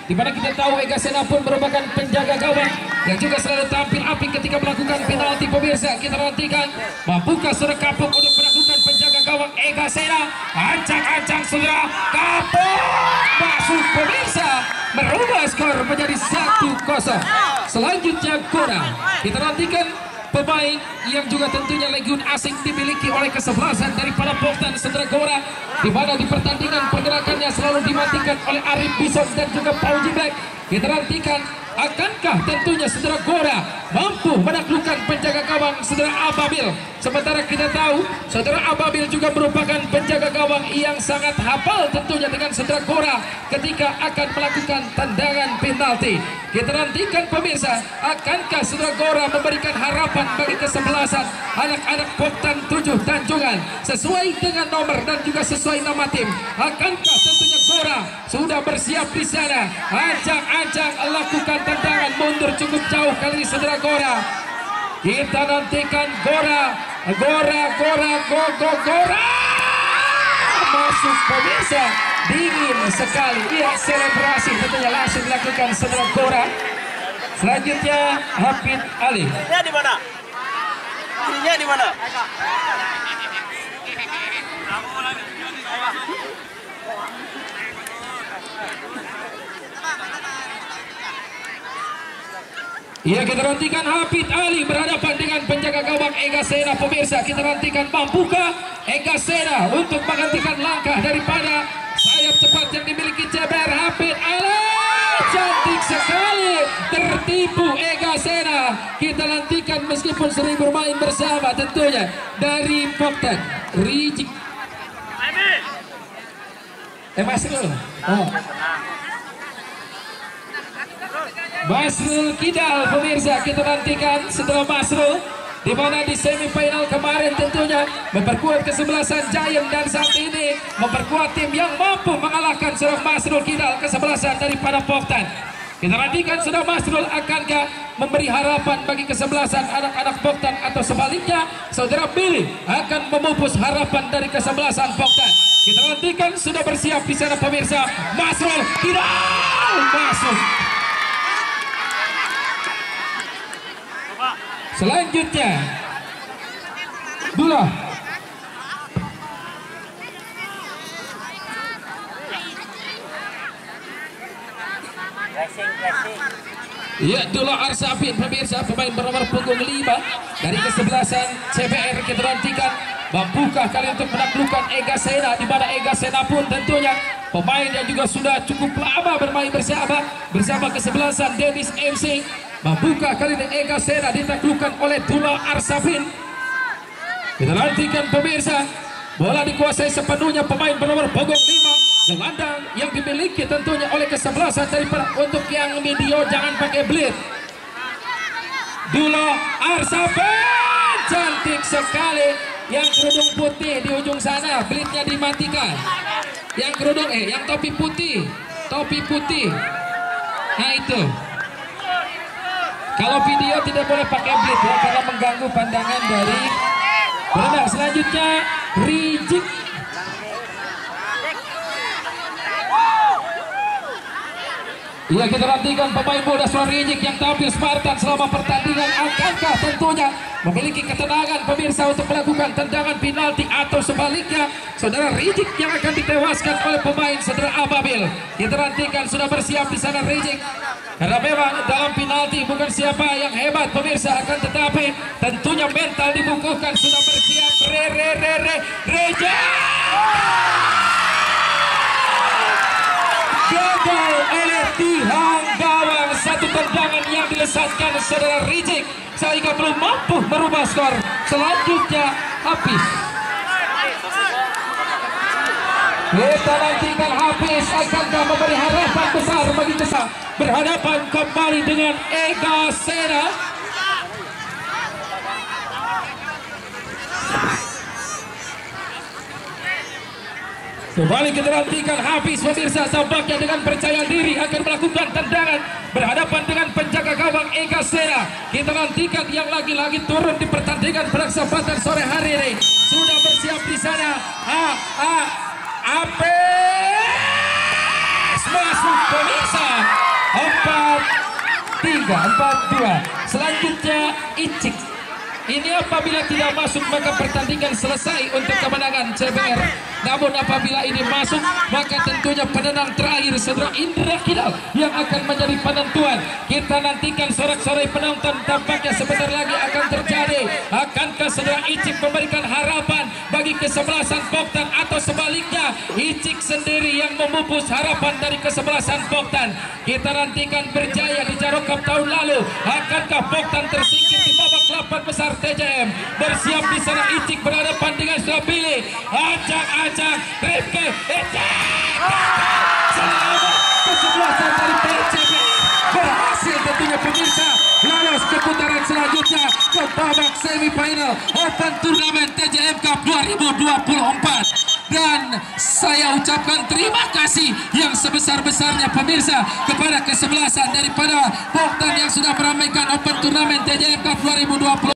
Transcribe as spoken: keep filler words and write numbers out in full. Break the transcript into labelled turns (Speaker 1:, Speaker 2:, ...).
Speaker 1: di mana kita tahu Ega Sena pun merupakan penjaga gawang yang juga selalu tampil apik ketika melakukan penalti. Pemirsa, kita nantikan mampukah saudara Kapuk untuk melakukan penjaga gawang Ega Sena. Ancang-ancang saudara Kapuk masuk, pemirsa, merubah skor menjadi satu kosong. Selanjutnya Gora, kita nantikan pemain yang juga tentunya legiun asing dimiliki oleh kesebelasan daripada Poktan saudara Gora, di mana di pertandingan pergerakannya selalu dimatikan oleh Arif Bison dan juga Paul Jibrek. Kita nantikan akankah tentunya saudara Gora mampu menaklukkan penjaga gawang saudara Ababil. Sementara kita tahu saudara Ababil juga merupakan penjaga gawang yang sangat hafal tentunya dengan saudara Gora ketika akan melakukan tendangan penalti. Kita nantikan pemirsa, akankah saudara Gora memberikan harapan bagi kesebelasan anak-anak Poktan tujuh Tanjungan sesuai dengan nomor dan juga sesuai nama tim. Akankah tentunya Gora sudah bersiap di sana? Ancang-ancang lakukan tendangan mundur cukup jauh kali ini saudara Gora. Kita nantikan Gora, Gora, Gora, go, go, Gora masuk, pemirsa, dingin sekali. Iya, selebrasi tentunya langsung dilakukan saudara Gora. Selanjutnya Hafid Ali.
Speaker 2: Kirinya di mana? Kirinya di mana?
Speaker 1: Iya, kita nantikan Hafid Ali berhadapan dengan penjaga gawang Ega Sena. Pemirsa, kita nantikan mampukah Ega Sena untuk menggantikan langkah daripada sayap cepat yang dimiliki C B R. Hafid Ali cantik sekali, tertipu Ega Sena. Kita nantikan meskipun sering bermain bersama tentunya dari Poktan Rijik. Eh Masrul, oh. Masrul Kidal, pemirsa, kita nantikan setelah Masrul, di mana di semifinal kemarin tentunya memperkuat kesebelasan Giant dan saat ini memperkuat tim yang mampu mengalahkan seorang Masrul Kidal kesebelasan daripada Poktan. Kita nantikan sudah Masrul akankah memberi harapan bagi kesebelasan anak-anak Poktan atau sebaliknya saudara Billy akan memupus harapan dari kesebelasan Poktan. Kita nantikan sudah bersiap di sana pemirsa. Masrul Kidal masuk. Selanjutnya Dula. Ya, Dula Arsafin, pemirsa, pemain bernomor punggung lima dari kesebelasan C B R. Kita nantikan mampukah kali untuk menaklukkan Ega Sena, di mana Ega Sena pun tentunya pemain yang juga sudah cukup lama bermain bersama bersama kesebelasan Dennis M C. Mampukah kali ini Ega Sena ditaklukkan oleh Dula Arsafin? Kita nantikan pemirsa, bola dikuasai sepenuhnya pemain bernomor punggung lima, gelandang yang dimiliki tentunya oleh kesebelasan daripada untuk yang video jangan pakai blade. Dula Arsafin cantik sekali, yang kerudung putih di ujung sana blade-nya dimatikan. Yang kerudung eh yang topi putih, topi putih. Nah itu. Kalau video tidak boleh pakai blade ya, karena mengganggu pandangan dari berenang. Selanjutnya Rijik. Iya, kita nantikan pemain muda Suara Rijik yang tampil Spartan selama pertandingan. Akankah tentunya memiliki ketenangan pemirsa untuk melakukan tendangan penalti atau sebaliknya saudara Rijik yang akan ditewaskan oleh pemain saudara Ababil. Kita nantikan sudah bersiap di sana Rijik, karena memang dalam penalti bukan siapa yang hebat pemirsa, akan tetapi tentunya mental dibukukan. Sudah bersiap re re re re Rijik gagal oleh tiang gawang. Satu tendangan yang dilesatkan saudara Rijik sehingga belum mampu merubah skor. Selanjutnya Hafiz. Kita nantikan Hafiz akankah memberi harapan besar bagi kita berhadapan kembali dengan Ega Sena. Kembali kita nantikan Hafiz pemirsa, tampaknya dengan percaya diri akan melakukan tendangan berhadapan dengan penjaga gawang Ega Sena. Kita nantikan yang lagi-lagi turun di pertandingan persahabatan sore hari ini. Sudah bersiap di sana. Ha, ha, Hafiz masuk pemirsa. tiga, empat, dua. Selanjutnya Icik. Ini apabila tidak masuk maka pertandingan selesai untuk kemenangan C B R. Namun apabila ini masuk maka tentunya penenang terakhir saudara Indra Kidal yang akan menjadi penentuan. Kita nantikan sorak-sorai penonton, tampaknya sebentar lagi akan terjadi. Akankah saudara Icik memberikan harapan bagi kesebelasan Poktan atau sebaliknya Icik sendiri yang memupus harapan dari kesebelasan Poktan? Kita nantikan berjaya di Jaro Cup tahun lalu. Akankah Poktan tersingkir di babak delapan besar T J M? Bersiap di sana Icik berhadapan dengan Sabili. Acak-acak Rifki Icik. Selamat kesebelasan dari P C B berhasil tentunya pemirsa lolos ke putaran selanjutnya ke babak semifinal Open Turnamen T J M Cup dua ribu dua puluh empat. Dan saya ucapkan terima kasih yang sebesar-besarnya pemirsa kepada kesebelasan daripada Poktan yang sudah meramaikan Open Turnamen T J M Cup dua ribu dua puluh empat.